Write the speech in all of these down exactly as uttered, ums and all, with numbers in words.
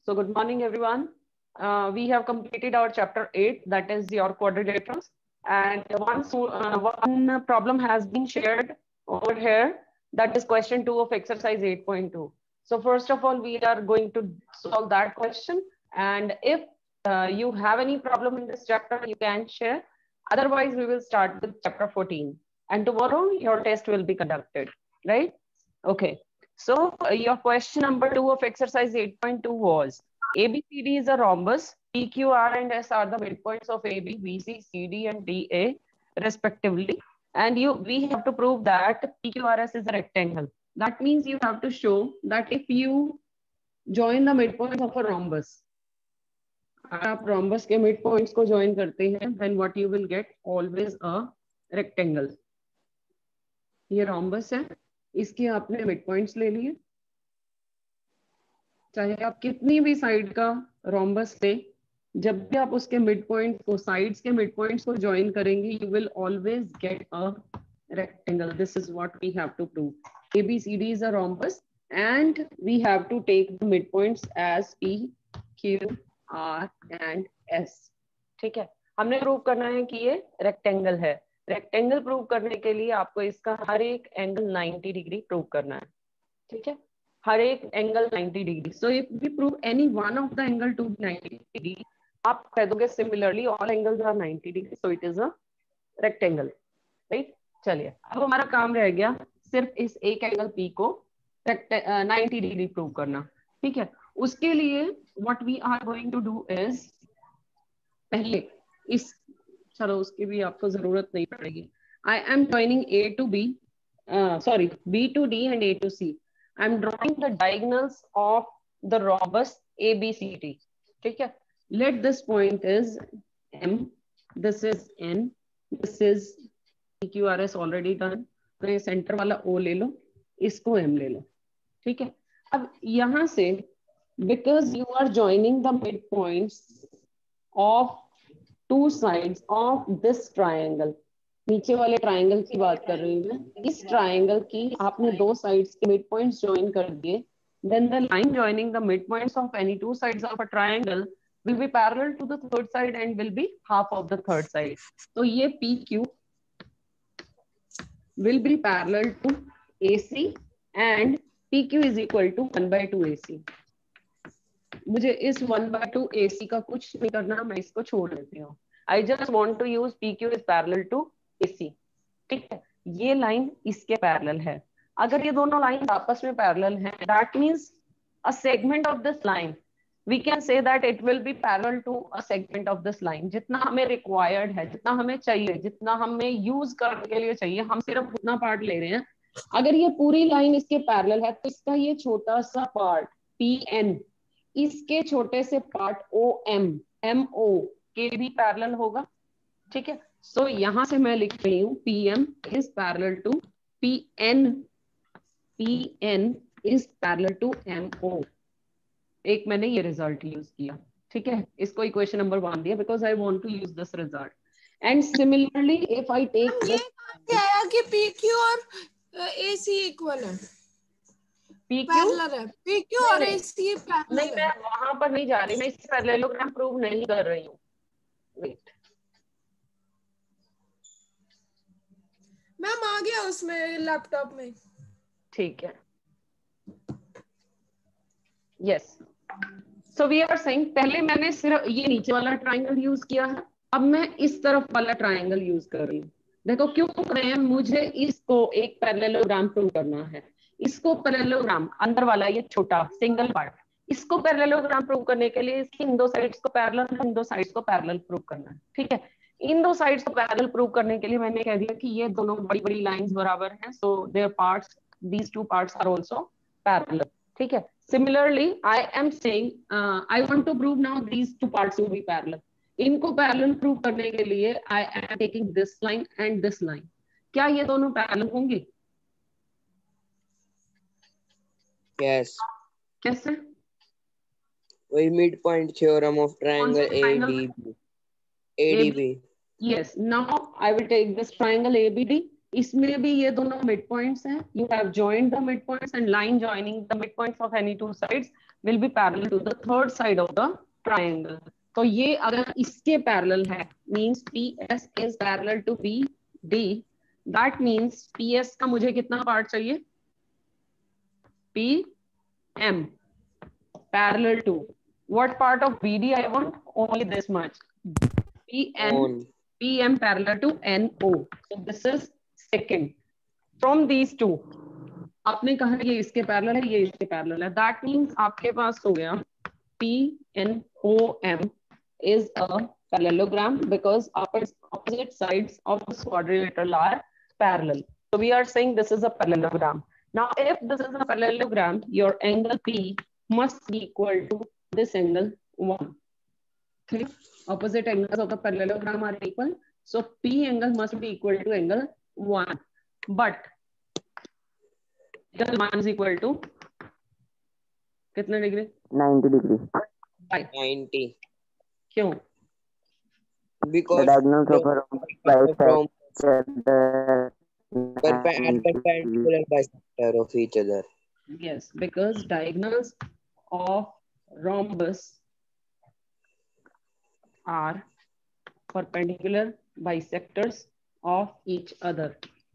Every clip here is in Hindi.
So good morning, everyone. Uh, we have completed our chapter eight, that is your quadrilaterals. And one, uh, one problem has been shared over here, that is question two of exercise eight point two. So first of all, we are going to solve that question. And if uh, you have any problem in this chapter, you can share. Otherwise, we will start with chapter fourteen. And tomorrow, your test will be conducted, right? Okay. So uh, your question number two of exercise eight point two was, A B C D is a rhombus, P Q R and S are the midpoints of A B, B C, C D and D A respectively. And you, we have to prove that P Q R S is a rectangle. That means you have to show that if you join the midpoints of a rhombus, अगर आप rhombus के midpoints को join करते हैं, then what you will get? Always a rectangle. ये rhombus है, इसके आपने midpoints ले लिए, चाहे आप कितनी भी साइड का रोम्बस ले, जब भी आप उसके मिड पॉइंट को, साइड्स के मिड पॉइंट्स को ज्वाइन करेंगे, you will always get a rectangle. This is what we have to prove. ABCD is a rhombus and we have to take the mid points as P, Q, R and S. ठीक है, हमने प्रूव करना है कि ये रेक्टेंगल है. रेक्टेंगल प्रूव करने के लिए आपको इसका हर एक एंगल नाइंटी डिग्री प्रूव करना है. ठीक है, हर एक angle ninety degree. So if we prove any one of the angle to be ninety degree, आप कह दोगे similarly all angles are ninety degree, so it is a rectangle. Right, चलिए अब हमारा काम रह गया सिर्फ इस एक एंगल पी को नाइंटी डिग्री प्रूव करना. ठीक है, उसके लिए what we are going to do is, पहले इस, चलो उसकी भी आपको जरूरत नहीं पड़ेगी. I am joining A to B, sorry B to D and A to C. I'm drawing the diagonals of the rhombus A B C D. ठीक है, let this point is M, this is N, this is P Q R S already done. तो ये सेंटर वाला O ले लो, इसको M ले लो. ठीक है, अब यहां से because you are joining the midpoints of two sides of this triangle, नीचे वाले ट्राइंगल की बात कर रही हूँ मैं, इस ट्राइंगल की आपने दो साइड्स के मिड पॉइंट्स ज्वाइन कर दिए, then the line joining the mid points of any two sides of a triangle will be parallel to the third side and will be half of the third side. तो ये P Q will be parallel to A C and P Q is equal to one by two A C. मुझे इस one by two A C का कुछ नहीं करना, मैं इसको छोड़ देती हूँ. I just want to use P Q is parallel to AC. ठीक है, ये लाइन इसके पैरेलल है. अगर ये दोनों लाइन आपस में पैरेलल हैं, that means a segment of this line, we can say that it will be parallel to a segment of this line. जितना हमें रिक्वायर्ड है, जितना हमें चाहिए, जितना हमें यूज करने के लिए चाहिए, हम सिर्फ उतना पार्ट ले रहे हैं. अगर ये पूरी लाइन इसके पैरेलल है, तो इसका ये छोटा सा पार्ट पी एन इसके छोटे से part O M, M O के भी पैरेलल होगा. ठीक है, सो so, यहां से मैं लिख रही हूँ P M is parallel to P N, P N is parallel to M O. एक मैंने ये रिजल्ट यूज किया. ठीक है, इसको इक्वेशन नंबर वन दिया because I want to use this result. And similarly if I take ये क्या है कि पी क्यू और ए सी इक्वल है, पी क्यू पैरेलल है, पी क्यू और ए सी पैरेलल नहीं, मैं वहां पर नहीं जा रही, मैं इससे पैरेललोग्राम प्रूव नहीं कर रही हूँ. वेट, मैम आ गया उसमें लैपटॉप में. ठीक है, yes. So we are saying, पहले मैंने सिर्फ ये नीचे वाला ट्राइंगल यूज किया है, अब मैं इस तरफ वाला ट्राइंगल यूज कर रही हूँ. देखो क्यों कर रहे हैं, मुझे इसको एक पैरेललोग्राम प्रूव करना है. इसको पैरेललोग्राम अंदर वाला ये छोटा सिंगल पार्ट, इसको पैरेललोग्राम प्रूव करने के लिए इसकी इन दो साइड्स को पैरेलल, इन दो साइड्स को पैरेलल प्रूव करना है. ठीक है, इन दो साइड्स को पैरेलल प्रूव करने के लिए मैंने कह दिया कि ये दोनों बड़ी बड़ी लाइंस बराबर हैं, so there parts, these two parts are also parallel. ठीक है, similarly I am saying uh, I want to prove now these two parts will be parallel. इनको पैरेलल प्रूव करने के लिए I am taking this line and this line. क्या ये दोनों पैरेलल होंगे? Yes. कैसे? वही mid point theorem of triangle A D B. A D B. Yes. Now I will take this triangle A B D. इसमें भी ये दोनों मिड पॉइंट्स हैं. You have joined the mid points and line joining the mid points of any two sides will be parallel to the third side of the triangle. तो ये अगर इसके पैरेलल है means P S is parallel to B D. That means P S का मुझे कितना पार्ट चाहिए? P M parallel to what part of B D I want? Only this much. P N On. P M parallel to N O. So this is second. From these two, आपने कहा ये इसके पैरेलल है, ये इसके पैरेलल है. That means आपके पास हो गया P N O M is a parallelogram because opposite sides of this quadrilateral are parallel. So we are saying this is a parallelogram. Now, if this is a parallelogram, your angle P must be equal to this angle one. Okay, opposite angles of the parallelogram are equal, so P angle must be equal to angle one. But angle one is equal to कितने डिग्री? ninety degree. ninety. क्यों? Because The diagonals of a rhombus from bisector perpendicular bisector of each other. Yes, because diagonals of rhombus are perpendicular bisectors of each other.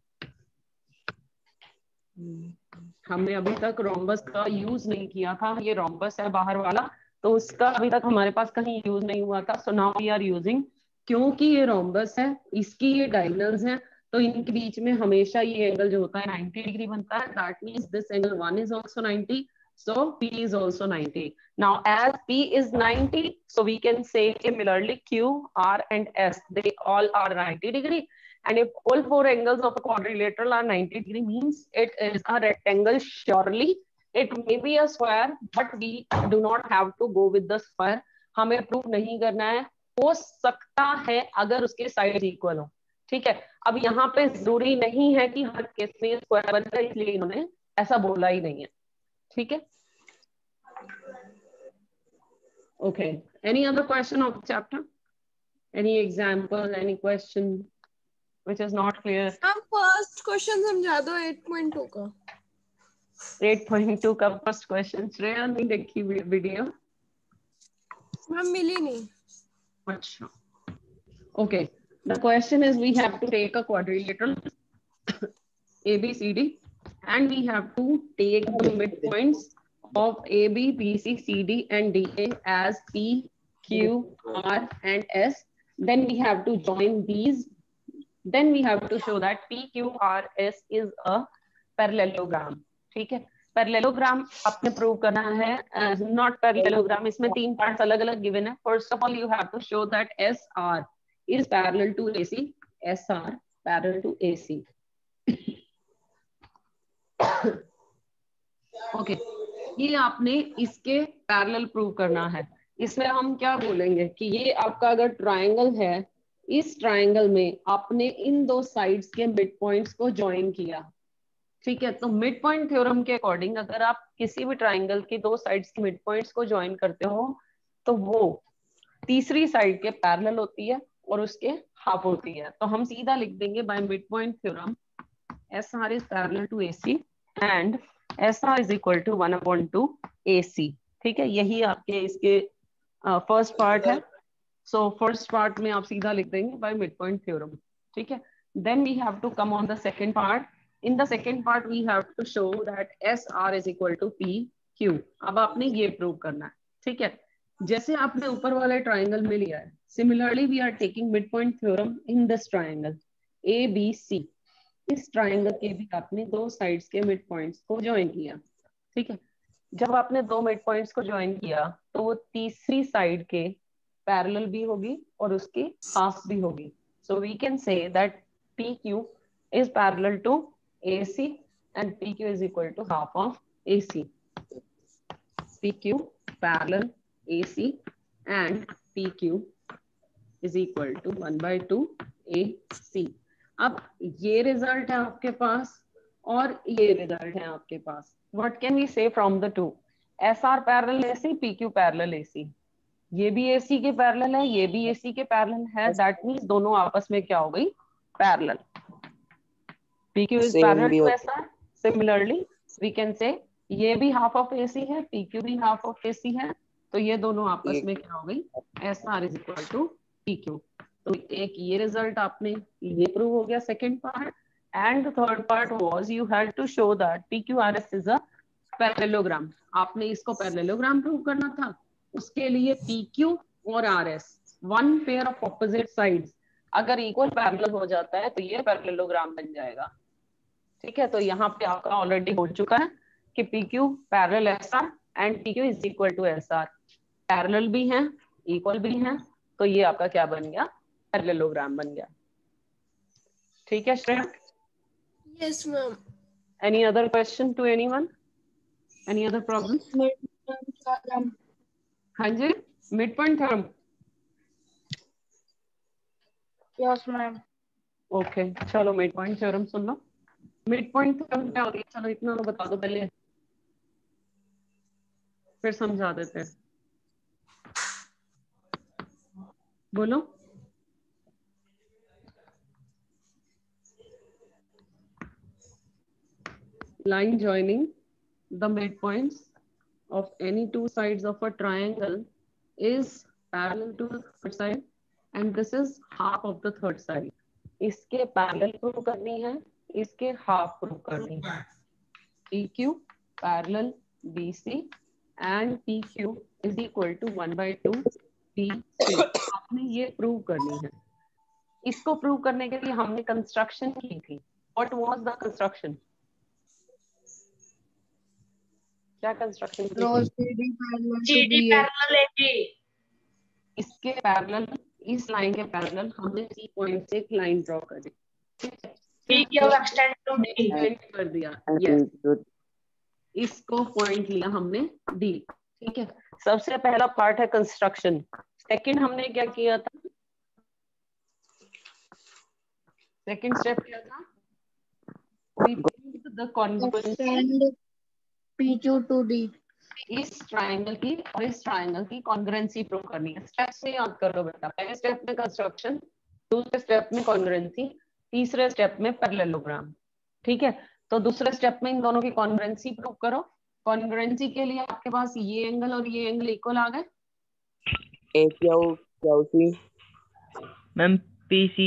हमने अभी तक रोम्बस का यूज नहीं किया था. ये रोम्बस है बाहर वाला, तो उसका अभी तक हमारे पास कहीं यूज नहीं हुआ था. So now we are using. क्योंकि ये रोम्बस है, इसकी ये डायगोनल्स हैं, तो इनके बीच में हमेशा ये एंगल जो होता है ninety डिग्री बनता है. That means this angle one is also ninety. So P is also ninety. Now as P is ninety, so we can say similarly Q, R and S, they all are ninety degree. And if all four angles of a quadrilateral are ninety degree, means it is a rectangle. Surely it may be a square, but we do not have to go with the square. हमें प्रूव नहीं करना है. हो सकता है अगर उसके साइड इक्वल हो. ठीक है, अब यहाँ पे जरूरी नहीं है कि हर केस में स्क्वायर बनता है, इसलिए इन्होंने ऐसा बोला ही नहीं है. ठीक है. Okay. Any other question of the chapter? Any example? Any question which is not clear? हम फर्स्ट क्वेश्चन समझा दो eight point two का. eight point two का फर्स्ट क्वेश्चन. श्रेया नहीं देखी वीडियो? मैम मिली नहीं. अच्छा. Okay. The question is we have to take a quadrilateral A B C D and we have to take the midpoints of A B, B C, C D and D A as P, Q, R and S. Then we have to join these. Then we have to show that P, Q, R, S is a parallelogram. ठीक है. Parallelogram आपने प्रूव करना है. uh, not parallelogram. इसमें तीन पार्ट्स अलग अलग गिवन है. First of all you have to show that S R is parallel to A C. S R parallel to A C. Okay okay. ये आपने इसके पैरेलल प्रूव करना है. इसमें हम क्या बोलेंगे कि ये आपका अगर ट्रायंगल है, इस ट्रायंगल में आपने इन दो साइड्स के मिड पॉइंट्स को ज्वाइन किया. ठीक है, तो मिड पॉइंट थ्योरम के अकॉर्डिंग अगर आप किसी भी ट्रायंगल की दो साइड्स के मिड पॉइंट्स को ज्वाइन करते हो तो वो तीसरी साइड के पैरेलल होती है और उसके हाफ होती है. तो हम सीधा लिख देंगे by mid point theorem S R is parallel to A C and S R is equal to one upon two A C. ठीक है, यही आपके इसके फर्स्ट uh, पार्ट है. सो फर्स्ट पार्ट में आप सीधा लिख देंगे बाय मिड पॉइंट थ्योरम. ठीक है, then we have to come on the second part. In the second part we have to show that S R is equal to P Q. अब आपने ये प्रूव करना है. ठीक है, जैसे आपने ऊपर वाले ट्राइंगल में लिया है, similarly we are taking mid point theorem in this triangle A B C. इस ट्राइंगल के भी आपने दो साइड्स के मिड पॉइंट्स को ज्वाइन किया. ठीक है, जब आपने दो मिड पॉइंट्स को ज्वाइन किया तो वो तीसरी साइड के पैरेलल भी होगी और उसकी हाफ भी होगी. So we can say that P Q is parallel to A C and P Q is equal to half of A C. P Q parallel A C and P Q is equal to one by two A C. अब ये रिजल्ट है आपके पास और ये रिजल्ट है आपके पास. What can we say from the two? S R parallel A C, P Q parallel A C. ये भी ए सी के पैरेलल है, ये भी ए सी के पैरेलल है. दैट मीन्स दोनों आपस में क्या हो गई? Parallel. P Q is Same parallel भी to होता S R. Similarly, we can say ये भी half of A C है, P Q भी half of A C है, तो ये दोनों आपस है। में क्या हो गई? S R is equal to P Q. तो एक ये रिजल्ट आपने ये प्रूव हो गया second part. And third part was you had to show that P Q R S is a parallelogram. आपने इसको पैरेललोग्राम प्रूव करना था. उसके लिए P Q और R S one pair of opposite sides अगर इक्वल पैरेलल हो जाता है तो ये पैरेललोग्राम बन जाएगा. ठीक है, तो यहाँ पे आपका ऑलरेडी हो चुका है कि P Q parallel S R and P Q is equal to S R. Parallel भी हैं, इक्वल भी हैं, तो ये आपका क्या बन गया? पैरेललोग्राम बन गया. ठीक है Shreya? Yes, ma'am. Any other question to anyone? Any other problem? हाँ जी, mid point theorem. Yes, ma'am. Okay, चलो मिड पॉइंट थ्योरम सुन लो. मिड पॉइंट थ्योरम क्या होती है? चलो इतना तो बता दो पहले, फिर समझा देते हैं. बोलो. Line joining the midpoints of any two sides of a triangle is parallel to the third side and this is half of the third side. इसके पैरेलल प्रूव करनी है, इसके हाफ प्रूव करनी है. P Q parallel B C and P Q is equal to one by two P C. आपने ये प्रूव करनी है. इसको प्रूव करने के लिए हमने कंस्ट्रक्शन की थी. What was the construction? क्या कंस्ट्रक्शन की? C D parallel A B. इसके पैरेलल, इस लाइन के पैरेलल हमने सी पॉइंट से एक लाइन ड्रॉ कर दी. P Q extend to D. Extend कर दिया. यस, इसको पॉइंट लिया हमने डी. ठीक है, सबसे पहला पार्ट है कंस्ट्रक्शन. सेकंड हमने क्या किया था? सेकंड स्टेप क्या था? We proved the congruency Extend P Q to D. इस ट्राइंगल की और इस ट्राइंगल की कॉन्ग्रुएंसी प्रूव करनी है. स्टेप से याद कर लो बेटा. पहले स्टेप में कंस्ट्रक्शन, दूसरे स्टेप में कॉन्ग्रुएंसी, तीसरे स्टेप में पैरेललोग्राम. ठीक है, तो दूसरे स्टेप में इन दोनों की कॉन्ग्रुएंसी प्रूव करो. कॉन्ग्रुएंसी के लिए आपके पास ये एंगल और ये एंगल इक्वल आ गए. A Q Q C. Ma'am P C.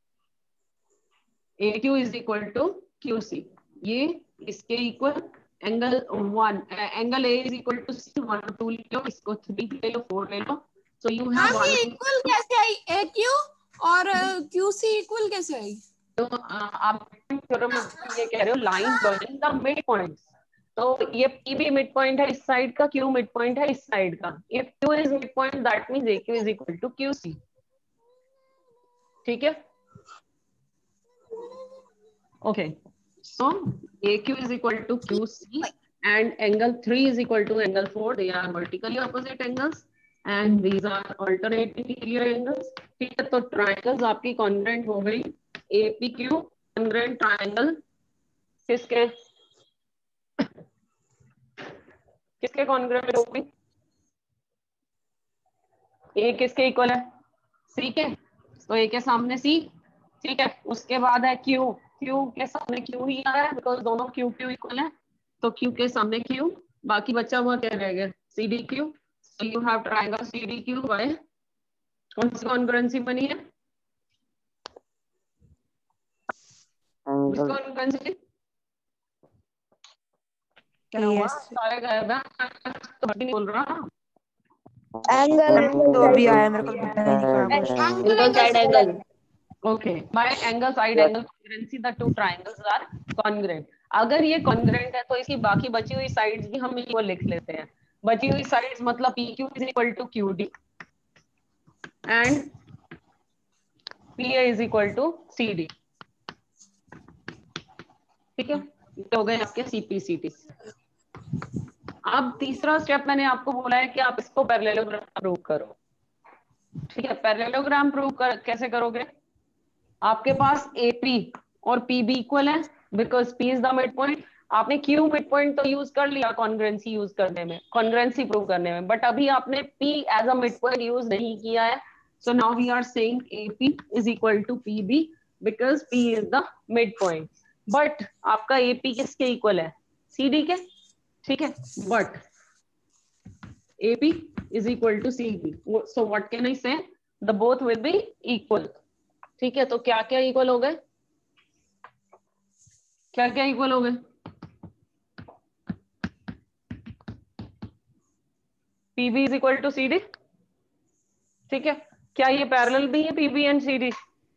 A Q is equal to Q C. ये इसके इक्वल. Angle one, angle A is equal to C. One two ले लो, इसको थ्री ले लो, फोर ले लो. So you have मैम ये one. इक्वल कैसे आई? A Q और Q C इक्वल कैसे आई? तो uh, आप थ्योरम में ये कह रहे हो line joining the mid points. तो ये P भी मिड पॉइंट है इस साइड का, Q मिड पॉइंट है इस साइड का. If Q is mid point that means A Q is equal to Q C. ठीक है, okay. So A Q is equal to Q C and angle three is equal to angle four. They are vertically opposite angles and these are alternate interior angles. ठीक है, तो ट्राइंगल्स आपकी कॉन्ग्रुएंट हो गई. A P Q congruent triangle किसके किसके कॉन्ग्रुएंट हो गई? A किसके इक्वल है? C के. तो A के सामने C. ठीक है, उसके बाद है Q. Q के सामने Q ही आ रहा है बिकॉज दोनों Q Q इक्वल है. तो Q के सामने Q, बाकी बचा हुआ क्या रहेगा? C D Q. So you have triangle C D Q by कौन सी कॉन्ग्रुएंसी बनी है? कॉन्ग्रुएंसी क्या हुआ? सारे गायब है, तो नहीं बोल रहा. Angle. तो अभी आया मेरे को पता नहीं Angle side angle. Okay, by angle side angle congruency the two triangles are congruent. अगर ये congruent है तो इसकी बाकी बची हुई sides भी हम इक्वल लिख लेते हैं. बची हुई sides मतलब P Q is equal to Q D and P A is equal to C D. ठीक है, ये हो गए आपके C P C T. अब तीसरा स्टेप मैंने आपको बोला है कि आप इसको पैरेललोग्राम प्रूव करो. ठीक है, पैरेललोग्राम प्रूव कर, कैसे करोगे? आपके पास A P और P B इक्वल है because P is the mid point. आपने Q मिड पॉइंट तो यूज कर लिया कॉन्ग्रुएंसी यूज करने में, कॉन्ग्रुएंसी प्रूव करने में, बट अभी आपने P as a mid point use नहीं किया है. So now we are saying A P is equal to P B because P is the mid point. But आपका एपी किसके इक्वल है? सीडी के, ठीक है, but AP is equal to CD, so what can I say? The both will be equal, ठीक है। तो क्या क्या इक्वल हो गए? क्या क्या इक्वल हो गए? PB is equal to CD, ठीक है। क्या ये पैरेलल भी है PB and CD?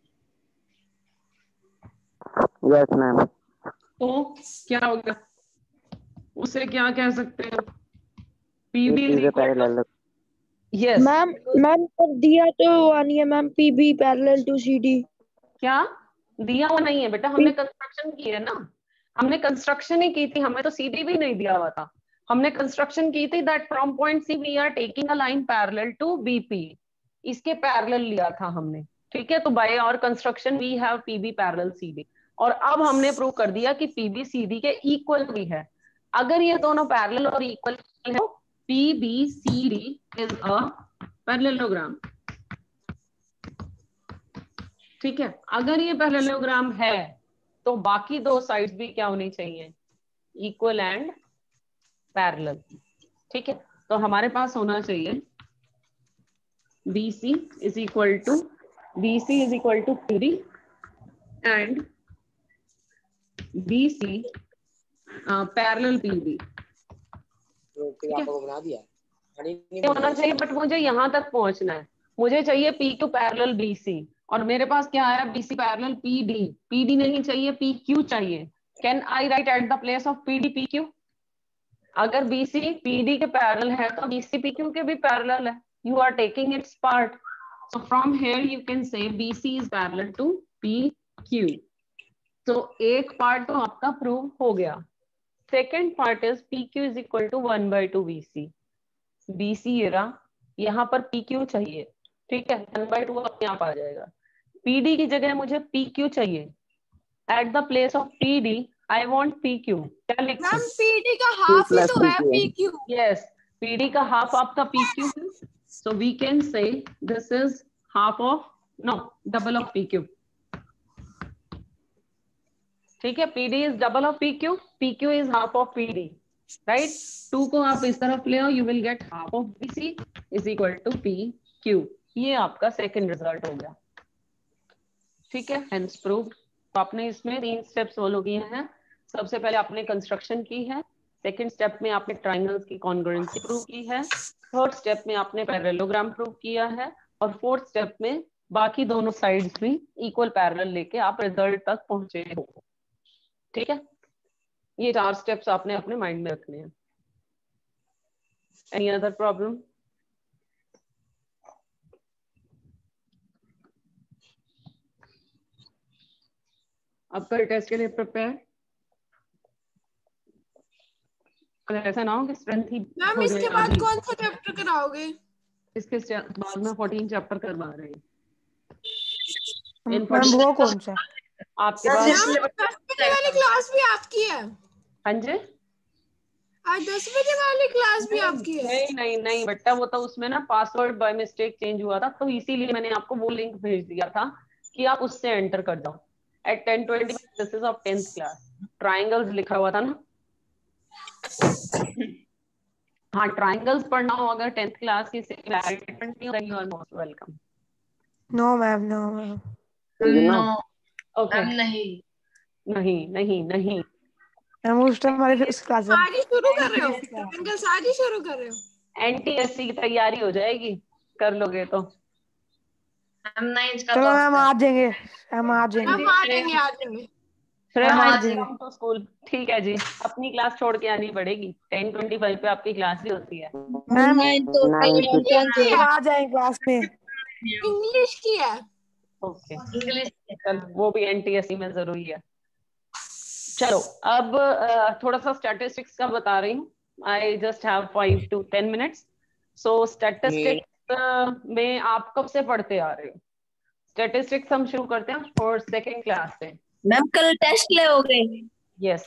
Yes ma'am. तो क्या होगा, उसे क्या कह सकते हैं? PB is equal to, yes ma'am ma'am पर दिया तो नहीं है ma'am, PB parallel to CD. क्या दिया हुआ नहीं है बेटा? हमने कंस्ट्रक्शन की है ना, हमने कंस्ट्रक्शन ही की थी, हमें तो सीडी भी नहीं दिया हुआ था। हमने कंस्ट्रक्शन की थी that from point C we are taking a line parallel to BP, इसके पैरेलल लिया था हमने, ठीक है। तो by our construction we have PB parallel CD, और अब हमने प्रूव कर दिया कि पीबी सीडी के इक्वल भी है। अगर ये दोनों पैरेलल और इक्वल है, PB CD is a parallelogram, ठीक है। अगर ये पैरेललोग्राम है तो बाकी दो साइड्स भी क्या होनी चाहिए? इक्वल एंड पैरेलल, ठीक है। तो हमारे पास होना चाहिए B C is equal to B C is equal to PD and B C parallel PB, बना दिया होना चाहिए। बट मुझे यहां तक पहुंचना है, मुझे चाहिए P Q parallel B C, और मेरे पास क्या आया? B C parallel P D. P D नहीं चाहिए, पी क्यू चाहिए। Can I write at the place of P D P Q? अगर बी सी पी डी के पैरेलल है तो बी सी पी क्यू के भी पैरेलल है, you are taking its part, so from here you can say B C is parallel to P Q. तो एक पार्ट तो आपका प्रूव हो गया। Second part is P Q is equal to one by two B C. B C ये रहा, यहाँ पर पी क्यू चाहिए, ठीक है, वन बाई टू अपने आप आ जाएगा। पीडी की जगह मुझे पी क्यू चाहिए, at the place of PD I want P Q. क्या लिख मैम सकते? पीडी का हाफ ही तो है पीक्यू। यस, पीडी का हाफ आपका पीक्यू है, so we can say this is half of, no, double of PQ, ठीक है। PD is double of PQ, PQ is half of PD, right. Two को आप इस तरफ ले आओ, you will get half of BC is equal to P Q. ये आपका सेकंड रिजल्ट हो गया, ठीक है, हेंस प्रूव्ड। तो आपने इसमें तीन स्टेप्स फॉलो किए हैं। सबसे पहले आपने कंस्ट्रक्शन की है, सेकंड स्टेप में आपने ट्राइंगल्स की कॉन्ग्रुएंसी प्रूव की है, थर्ड स्टेप में आपने पैरेललोग्राम प्रूव किया है, और फोर्थ स्टेप में बाकी दोनों साइड्स भी इक्वल पैरेलल लेके आप रिजल्ट तक पहुंचे हो, ठीक है। ये चार स्टेप्स आपने अपने माइंड में रखने हैं। Any other problem? अब कल टेस्ट के लिए प्रिपेयर, ऐसा ना हो कि स्ट्रेंथ ही मैम इसके बाद कौन सा चैप्टर कराओगे? इसके बाद में फोर्टीन चैप्टर करवा रहे हैं। मैम वो कौन सा? आपके पास दस बजे वाली क्लास भी आपकी है? हाँ जी, आज दस बजे वाली क्लास भी आपकी है? नहीं नहीं नहीं बेटा, वो तो उसमें ना पासवर्ड बाय मिस्टेक चेंज हुआ था, तो इसीलिए मैंने आपको वो लिंक भेज दिया था कि आप उससे एंटर कर जाओ। At ten twenty this is of tenth class, triangles लिखा हुआ था ना। हाँ, ट्राइंगल्स पढ़ना हो अगर टेंथ क्लास की similarity, you are most welcome. No ma'am, no ma'am, no okay, नहीं नहीं नहीं नहीं मैम उस टाइम हमारे उस क्लास में आज ही शुरू कर रहे हो? ट्रायंगल्स आज ही शुरू कर रहे हो? एनटीएससी की तैयारी हो जाएगी, कर लोगे तो। हम नहीं इसका चलो मैम आ जाएंगे, हम आ जाएंगे, हम आ जाएंगे आ जाएंगे हम आ जाएंगे। तो स्कूल ठीक है जी, अपनी क्लास छोड़ के आनी पड़ेगी। टेन ट्वेंटी फाइव पे आपकी क्लास ही होती है। मैम इंग्लिश आ जाएंगे क्लास में। इंग्लिश की है। ओके, चल वो भी एनटीएससी में जरूरी है। चलो अब uh, थोड़ा सा स्टैटिस्टिक्स का बता रही हूँ। I just have five to ten minutes. So statistics में आप कब से पढ़ते आ रहे हो? स्टैटिस्टिक्स हम शुरू करते हैं फॉर सेकेंड क्लास से। मैम कल टेस्ट ले हो गए? यस,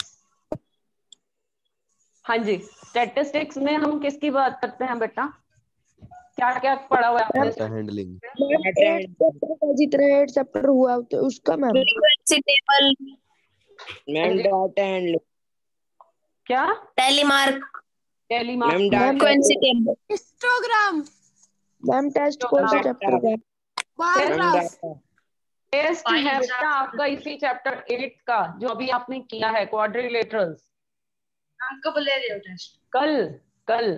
हाँ जी। स्टैटिस्टिक्स में हम किसकी बात करते हैं बेटा? क्या क्या पढ़ा हुआ है आपने? हैंडलिंग, जितना एट चैप्टर हुआ तो उसका ma'am frequency table, ma'am data handling. क्या? Tally mark. Tally mark. Ma'am data frequency table. Histogram. Ma'am test कौन से चैप्टर का है? Bar ma'am graph. Data test है बेटा आपका इसी चैप्टर एट का, जो अभी आपने किया है, क्वाड्रिलेटरल्स। कब ले रहे हो टेस्ट? कल कल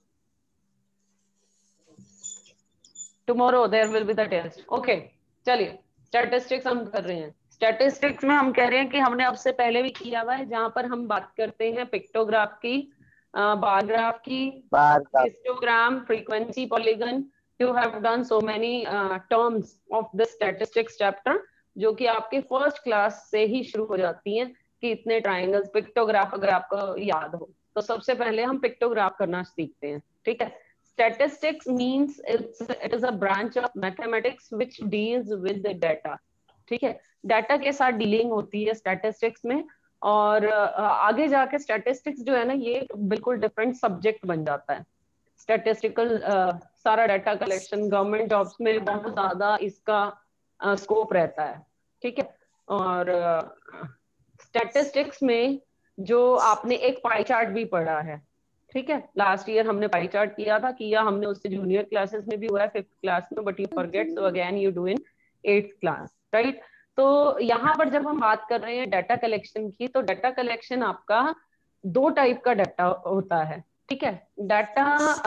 tomorrow there will be the test. Okay चलिए, स्टैटिस्टिक्स हम कर रहे हैं। स्टैटिस्टिक्स में हम कह रहे हैं कि हमने अब से पहले भी किया हुआ है, जहां पर हम बात करते हैं पिक्टोग्राफ की, बार ग्राफ की, bar graph. Histogram, frequency, polygon. You have done so many terms of the statistics chapter, जो कि आपके फर्स्ट क्लास से ही शुरू हो जाती हैं कि इतने ट्राइंगल्स, पिक्टोग्राफ अगर आपको याद हो तो सबसे पहले हम पिक्टोग्राफ करना सीखते हैं। ठीक है। Statistics means it's, it is a branch of mathematics which deals with the data. ठीक है, डाटा के साथ डीलिंग होती है स्टैटिस्टिक्स में, और आगे जाके स्टैटिस्टिक्स जो है ना, ये बिल्कुल डिफरेंट सब्जेक्ट बन जाता है। स्टैटिस्टिकल सारा डाटा कलेक्शन, गवर्नमेंट जॉब्स में बहुत ज्यादा इसका स्कोप रहता है। ठीक है। और स्टैटिस्टिक्स में जो आपने एक पाई चार्ट भी पढ़ा है, ठीक है, लास्ट ईयर हमने पाई चार्ट किया था, किया हमने उससे जूनियर क्लासेस में भी हुआ है, फिफ्थ क्लास में, but you forget, so again you do in eighth class, right. तो यहाँ पर जब हम बात कर रहे हैं डाटा कलेक्शन की, तो डाटा कलेक्शन आपका दो टाइप का डाटा होता है। ठीक है। डाटा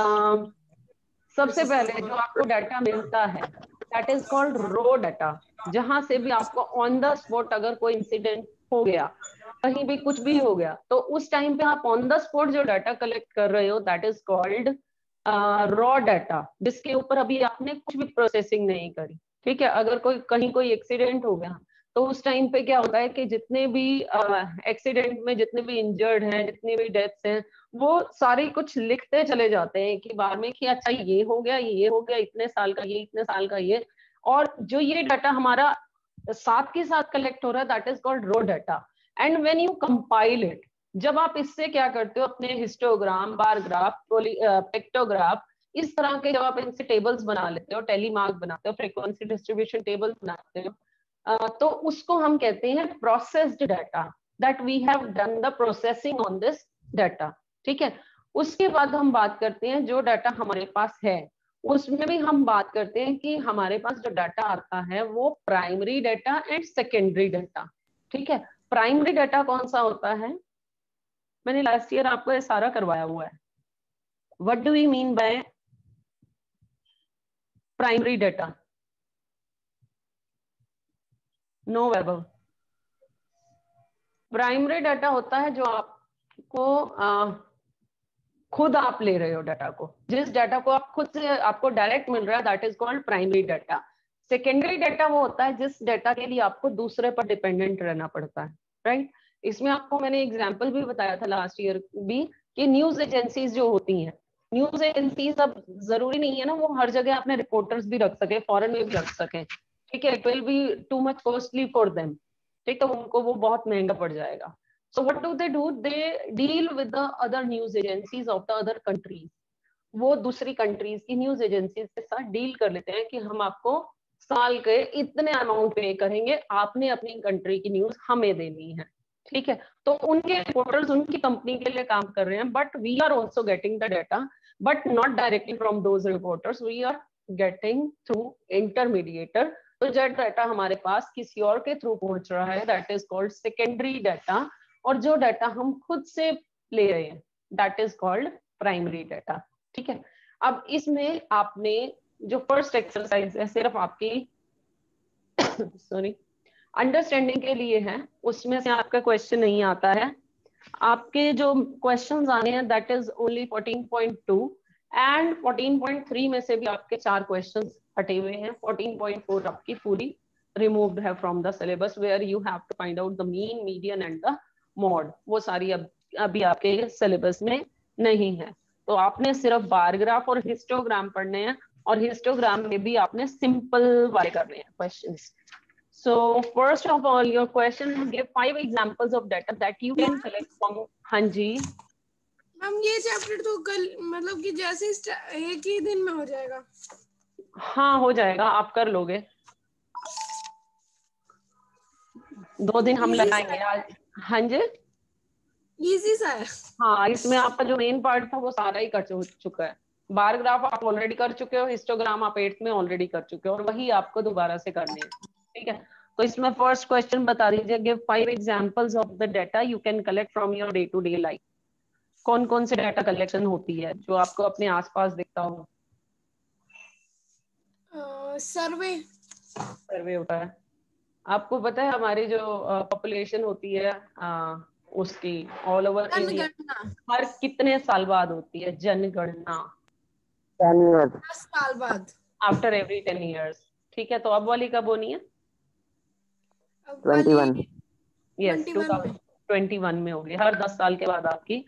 सबसे पहले जो आपको डाटा मिलता है that is called raw data, जहां से भी आपको ऑन द स्पॉट अगर कोई इंसिडेंट हो गया, कहीं भी कुछ भी हो गया, तो उस टाइम पे आप ऑन द स्पॉट जो डाटा कलेक्ट कर रहे हो that is called raw data, जिसके ऊपर अभी आपने कुछ भी प्रोसेसिंग नहीं करी। ठीक है। अगर कोई कहीं कोई एक्सीडेंट हो गया, तो उस टाइम पे क्या होता है कि जितने भी एक्सीडेंट uh, में जितने भी इंजर्ड हैं, जितने भी डेथ्स हैं, वो सारे कुछ लिखते चले जाते हैं कि बाद में कि अच्छा ये हो गया, ये हो गया, इतने साल का ये, इतने साल का ये, और जो ये डाटा हमारा साथ के साथ कलेक्ट हो रहा है that is called raw data. And when you compile it, जब आप इससे क्या करते हो, अपने हिस्टोग्राम, बार ग्राफ, पिक्टोग्राफ, इस तरह के जब आप इनसे टेबल्स बना लेते हो, टेलीमार्क बनाते हो, फ्रीक्वेंसी डिस्ट्रीब्यूशन टेबल बनाते हो, uh, तो उसको हम कहते हैं processed data, that we have done the processing on this data. ठीक है। उसके बाद हम बात करते हैं जो डाटा हमारे पास है, उसमें भी हम बात करते हैं कि हमारे पास जो डाटा आता है वो primary data and secondary data. ठीक है। प्राइमरी डाटा कौन सा होता है, मैंने लास्ट ईयर आपको ये सारा करवाया हुआ है। What do we mean by primary data? No Vaibhav. Primary data होता है जो आपको आ, खुद आप ले रहे हो डाटा को, जिस डाटा को आप खुद से आपको डायरेक्ट मिल रहा है that is called primary data. Secondary data वो होता है जिस डाटा के लिए आपको दूसरे पर डिपेंडेंट रहना पड़ता है, राइट। इसमें आपको मैंने एग्जांपल भी बताया था लास्ट ईयर भी कि न्यूज एजेंसीज जो होती हैं, न्यूज एजेंसीज अब जरूरी नहीं है ना वो हर जगह अपने रिपोर्टर्स भी रख सके, फॉरेन में भी रख सके। ठीक है। It will be too much costly for them. ठीक है। उनको वो बहुत महंगा पड़ जाएगा। So what do they do? They deal with the other news agencies of the other countries. वो दूसरी कंट्रीज की न्यूज एजेंसीज के साथ डील कर लेते हैं कि हम आपको साल के इतने अमाउंट पे करेंगे, आपने अपनी कंट्री की न्यूज हमें देनी है। ठीक है। तो उनके रिपोर्टर्स उनकी कंपनी के लिए काम कर रहे हैं, but we are also getting the data, but not directly from those reporters, we are getting through intermediator. तो जो डाटा हमारे पास किसी और के थ्रू पहुंच रहा है that is called secondary data, और जो डाटा हम खुद से ले रहे हैं that is called primary data. ठीक है। अब इसमें आपने जो फर्स्ट एक्सरसाइज है सिर्फ आपकी सॉरी अंडरस्टैंडिंग के लिए है, उसमें से आपका क्वेश्चन नहीं आता है। आपके जो क्वेश्चंस आने हैं that is only fourteen point two and fourteen point three में से भी आपके चार क्वेश्चंस हटे हुए हैं। फोर्टीन पॉइंट फोर आपकी पूरी रिमूव्ड है from the syllabus, where you have to find out the mean, median and the mode. वो सारी अब अभी आपके सिलेबस में नहीं है। तो आपने सिर्फ बार ग्राफ और हिस्टोग्राम पढ़ने हैं, और हिस्टोग्राम में भी आपने सिंपल वाले करने हैं questions. So first of all, your question is give five examples of data that you can collect from. हाँ जी मैम ये चैप्टर तो कल मतलब कि जैसे एक ही दिन में हो जाएगा? हाँ हो जाएगा, आप कर लोगे। दो दिन हम लगाएंगे, आज हाँ जी, इजी सा है। हाँ, इसमें आपका जो मेन पार्ट था वो सारा ही कर चु- चुका है। बार ग्राफ आप ऑलरेडी कर चुके हो, हिस्टोग्राम आप एट्थ में ऑलरेडी कर चुके हो, और वही आपको दोबारा से करने हैं। ठीक है, तो इसमें फर्स्ट क्वेश्चन बता दीजिए, give five examples of the data you can collect from your day to day life. कौन कौन से डाटा कलेक्शन होती है जो आपको अपने आसपास दिखता हो? सर्वे सर्वे होता है। आपको पता है हमारी जो पॉपुलेशन होती है आ, उसकी ऑल ओवर इंडिया जनगणना हर कितने साल बाद होती है? जनगणना टेन इयर्स दस साल बाद। After every ten years. ठीक है, तो अब वाली कब होनी है? अब ट्वेंटी वन वाली यस, इक्कीस टू में। थाउजेंड ट्वेंटी वन में होगी। हर दस साल के बाद आपकी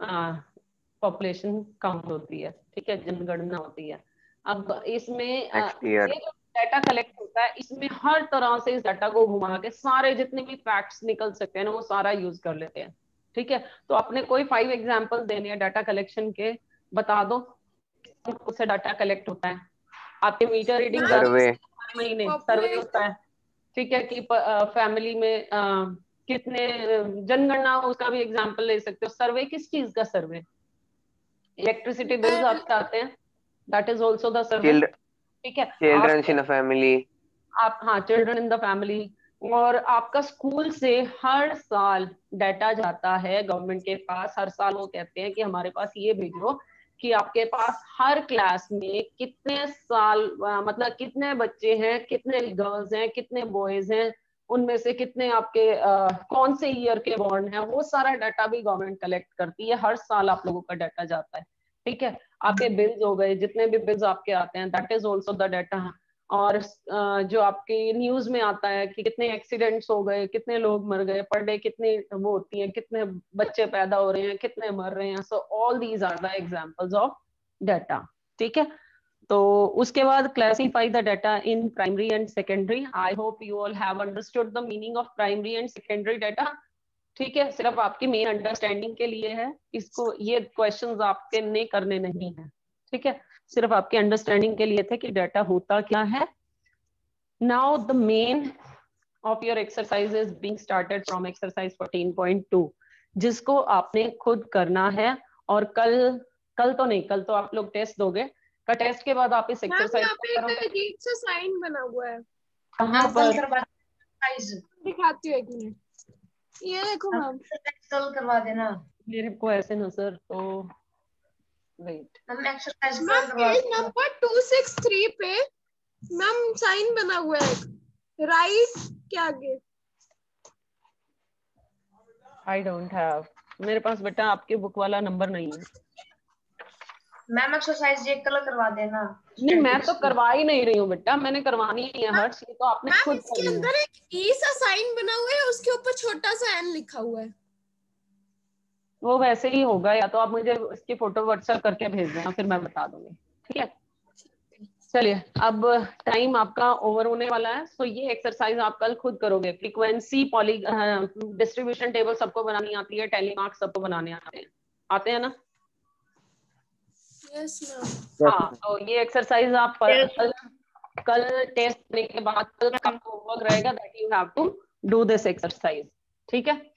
पॉपुलेशन काउंट होती है। ठीक है, जनगणना होती है। अब इसमें आ, नेक्स्ट ईयर। ये जो डाटा कलेक्ट होता है इसमें हर तरह से इस डाटा को घुमा के सारे जितने भी फैक्ट्स निकल सकते हैं ना वो सारा यूज कर लेते हैं। ठीक है, तो आपने कोई फाइव एग्जांपल देने हैं डाटा कलेक्शन के, बता दो कौन से डाटा कलेक्ट होता है। आपके मीटर रीडिंग सर्वे। हर महीने सर्वे होता है। ठीक है, कि फैमिली में आ, कितने जनगणना, उसका भी एग्जांपल ले सकते हो। सर्वे किस चीज का सर्वे? इलेक्ट्रिसिटी बिल्स आपके आते हैं, that is also the survey. ठीक है, चिल्ड्रन आप इन अ फैमिली। आप हाँ, चिल्ड्रन इन द फैमिली। और आपका स्कूल से हर साल डाटा जाता है गवर्नमेंट के पास। हर साल वो कहते हैं कि हमारे पास ये भेजो कि आपके पास हर क्लास में कितने साल आ, मतलब कितने बच्चे हैं, कितने गर्ल्स हैं, कितने बॉयज हैं, उनमें से कितने आपके आ, कौन से ईयर के बॉर्न हैं, वो सारा डाटा भी गवर्नमेंट कलेक्ट करती है। हर साल आप लोगों का डाटा जाता है। ठीक है, आपके बिल्स हो गए, जितने भी बिल्स आपके आते हैं, that is also the data. और जो आपके न्यूज में आता है कि कितने एक्सीडेंट्स हो गए, कितने लोग मर गए पर डे, कितने वो होती है, कितने बच्चे पैदा हो रहे हैं, कितने मर रहे हैं। So all these are the examples of data. ठीक है, तो उसके बाद classify the data in primary and secondary. I hope you all have understood the meaning of primary and secondary data. ठीक है, सिर्फ आपकी मेन अंडरस्टैंडिंग के लिए है, इसको ये क्वेश्चंस आपके ने करने नहीं है। ठीक है, सिर्फ आपके अंडरस्टैंडिंग के लिए थे कि डाटा होता क्या है। Now the main of your exercise is being started from exercise fourteen point two, जिसको आपने खुद करना है। और कल कल तो नहीं, कल तो आप लोग टेस्ट दोगे। का टेस्ट के बाद आप इस मैम एक्सरसाइज यहाँ को पे करोगे। एक अजीब सा साइन बना हुआ है, कहाँ मैम कल पर? करवा एक्सरसाइज। दिखाती हूँ एक मिनट। ये देखो मैम, कल करवा देना मेरे को ऐसे नजर तो वेट। मैम, एक्सरसाइज मैम कल करवा पेज देना। नंबर टू सिक्स थ्री पे मैम साइन बना हुआ है राइट के आगे। आई डोंट हैव, मेरे पास बेटा आपके बुक वाला नंबर नहीं है। मैम एक्सरसाइज ये कल करवा देना। नहीं, मैं तो करवा ही नहीं रही हूँ बेटा, मैंने करवानी ही है हर्ष, ये तो आपने मैम खुद इसके करनी है। अंदर एक ई सा साइन बना हुआ है, उसके ऊपर छोटा सा एन लिखा हुआ है। वो वैसे ही होगा, या तो आप मुझे इसकी फोटो व्हाट्सएप करके भेज देना, फिर मैं बता दूंगी। ठीक है, चलिए अब टाइम आपका ओवर होने वाला है। सो ये एक्सरसाइज आप कल खुद करोगे। फ्रीक्वेंसी, पॉली डिस्ट्रीब्यूशन टेबल सबको बनानी आती है, टैली मार्क्स सबको बनाने आते हैं, आते हैं ना? Yes ma'am. हाँ, तो ये एक्सरसाइज आप पर, कल कल टेस्ट देने के बाद कल का होमवर्क रहेगा that you have to do this exercise. ठीक है,